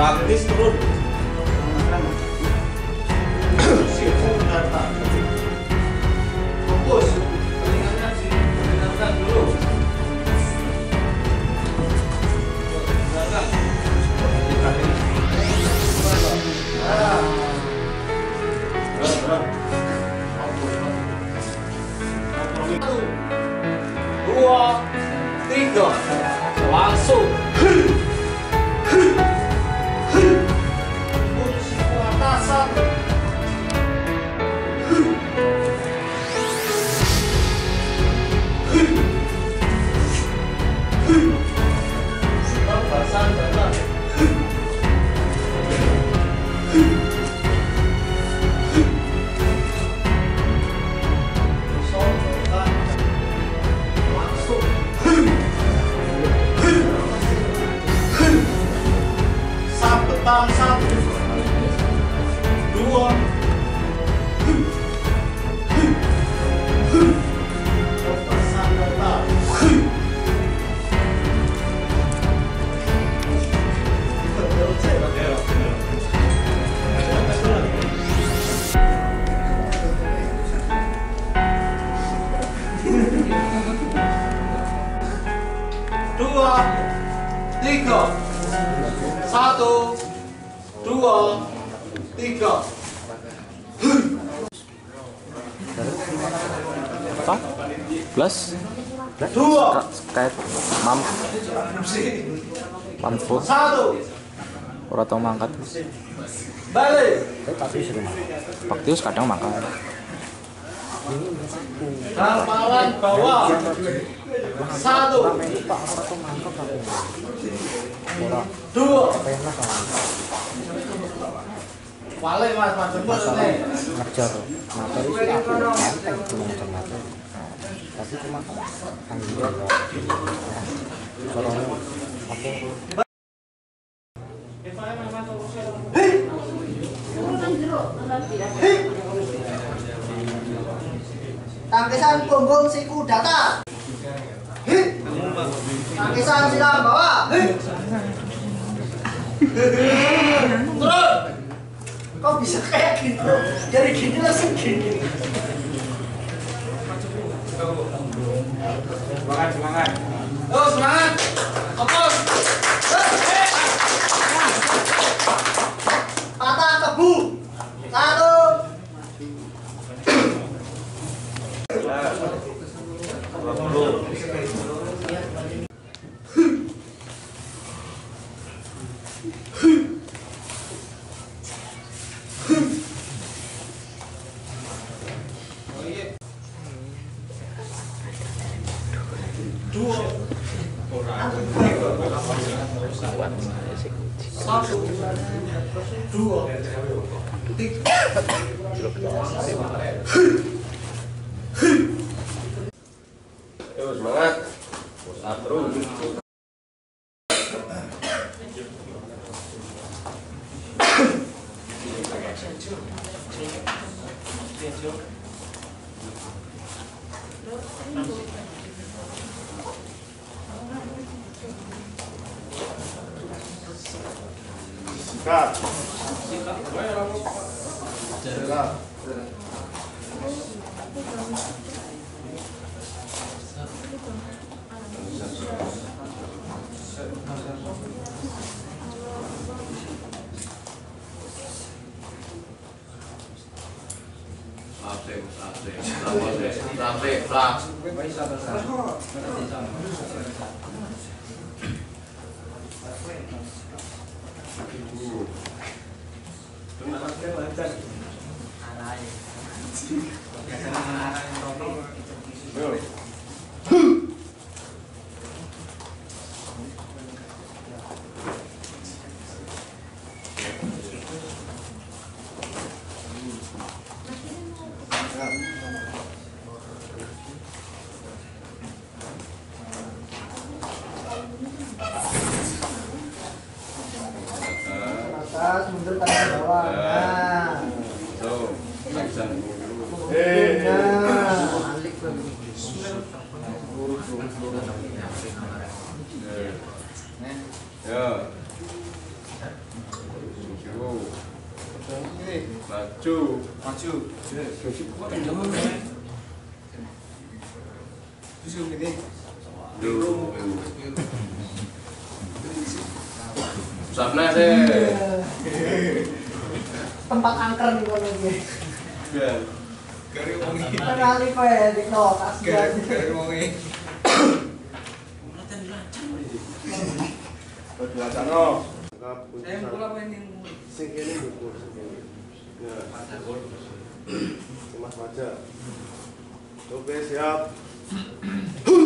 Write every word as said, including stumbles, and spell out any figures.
praktis turun. Fokus, telingannya didengarkan dulu. Satu, dua, tiga, langsung. Kunci atasan. Bahasan dalam. Sambetan satu, dua, lepasan dalam. Dua, tiga, satu, dua, tiga. Apa? Plus? Dua, Kayak mam mampu satu, ora tau mangkat. balik. Baktius kadang mangkat. Hafalan bawah. Satu, dua. Balik mas, mas jemput nih. Ngejar materi sih aku enteng cuma ngejar materi, tapi cuma anggur soalnya apa tangkisan punggung siku data. Tangkisan silang bawah. Turun. Kok bisa kayak gitu? Dari gini langsung gini. Semangat, semangat. Oh, semangat. Fokus. Patah kebu. Satu. Dua, satu, dua, tiga. Ayo semangat, pusat terus. Sikat. Sikat. Sampai, sampai, sampai, sampai, Atas, mundur tangan bawah. Nah. Tuh, Ini maju, maju. Kok kendang men? Terus ini. Dulu. Sabna sih. Tempat angker nih kalau gue. Ya. Kari wongi. Kenali kowe di kelas. Kari wongi. Bacano. Saya pula mainin. Sing kene ndukur sing kene. Ya. Mas Maja. Oke, siap.